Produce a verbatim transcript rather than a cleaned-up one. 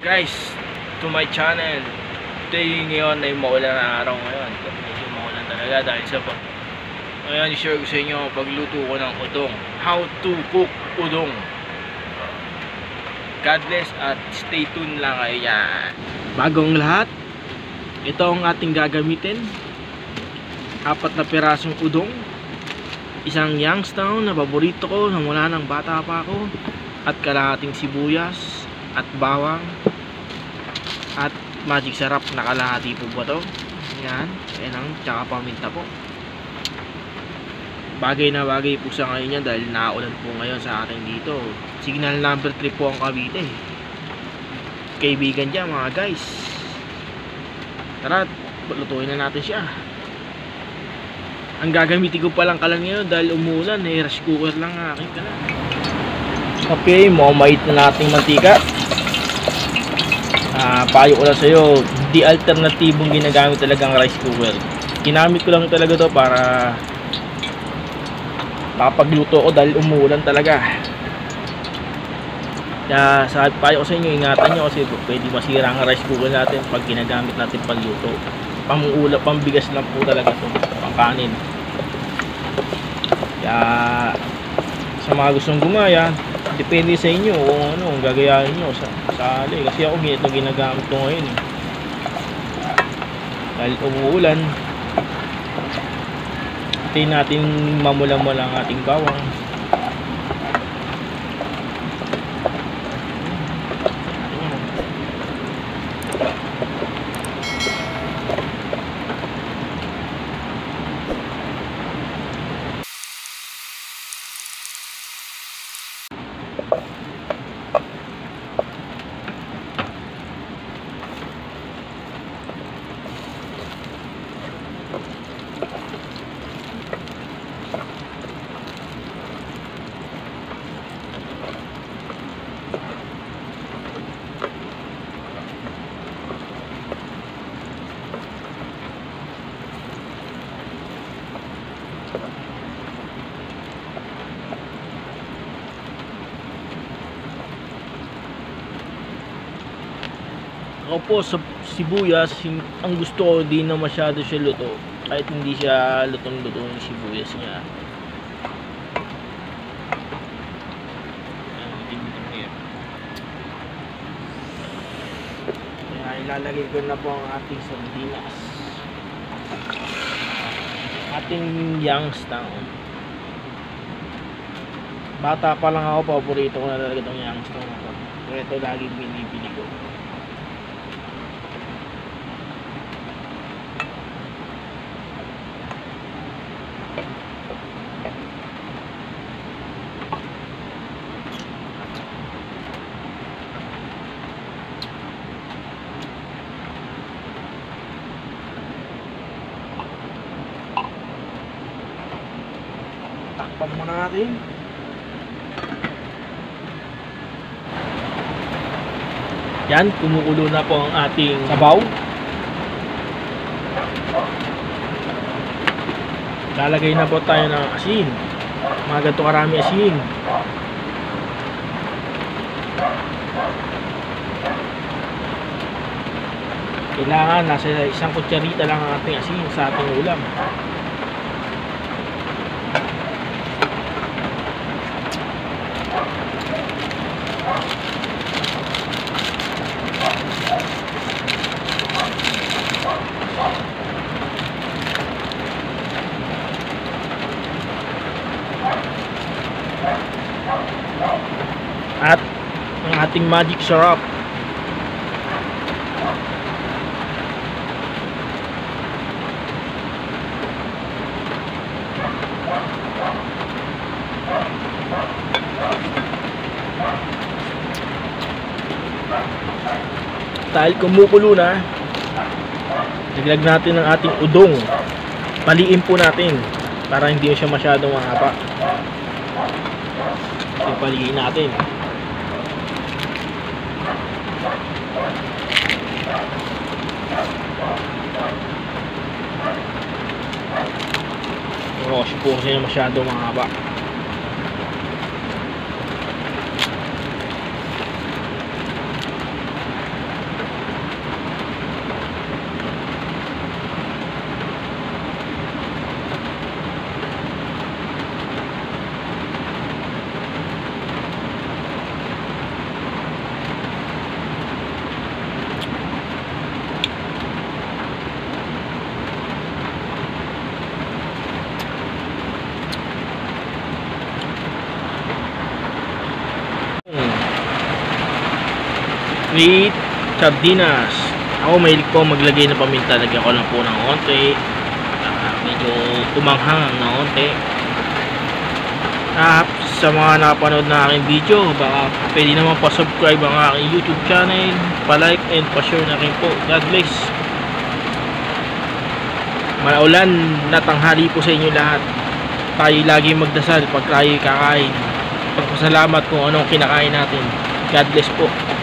Guys, to my channel. Today ngayon ay maulan na araw ngayon. Medyo maulan talaga dahil sa pag ngayon i-share ko sa inyo pagluto ko ng udong. How to cook udong. God bless at stay tuned lang kayo yan. Bagong lahat, ito ang ating gagamitin. Apat na pirasong udong, isang Youngstown na paborito ko na mula ng bata pa ako, at kalahating sibuyas at bawang at magic sarap na kalahati po ba to. Yan, yan ang tsaka paminta po. Bagay na bagay po sa ngayon yan dahil naulan po ngayon sa atin dito. Signal number three po ang Cavite. Kaibigan dyan mga guys. Tara, lutuin na natin siya. Ang gagamitin ko palang kalan ngayon dahil umulan eh, rice cooker lang ang aking kalan. Okay, mamait na nating mantika. Uh, payo ko lang sa'yo, di alternatibong ginagamit talagang rice cooker. Ginamit ko lang talaga to para makapagluto ko dahil umulan talaga. Kaya sa payo ko sa inyo, ingatan nyo kasi pwede masira ang rice cooker natin pag ginagamit natin pagluto. Pang-ula, pambigas lang po talaga to, pang kanin. Kaya sa mga gustong gumaya, depende sa inyo kung ano ang gagayahin nyo sa sali. Kasi ako ito ginagamit ko ngayon eh. Dahil umuulan, hintayin natin mamula-mula ang ating bawang. Ako po sa sibuyas, ang gusto ko di na masyado siya luto, kahit hindi siya lutong-luto yung sibuyas niya. Kaya ilalagay ko na po ang ating sardinas, ating Youngstown. Bata pa lang ako, paborito ko na talaga itong Youngstown ako. Pero ito laging binibili ko. Takpan muna natin. Yan, kumukulo na po ang ating sabaw. Lalagay na po tayo ng asin. Mga ganito karami asin. Kailangan nasa isang kutsarita lang ang ating asin sa ating ulam. At ang ating magic syrup. Dahil kumukulo na, laglag natin ang ating udong. Paliin po natin para hindi siya masyadong mahaba. Paliin natin. Oo, po kasi masyado mahaba. Sweet sardinas. Ako mahilig po maglagay ng paminta. Lagyan ko lang po ng konti. Uh, medyo tumanghang na konti. Ah, sa mga nakapanood na aking video, baka pwede naman pa-subscribe ang aking YouTube channel, pa-like and pa-share na rin po. God bless. Malaulan na tanghali po sa inyo lahat. Tayo lagi magdasal pag tayo kakain. Pagpasalamat kung anong kinakain natin. God bless po.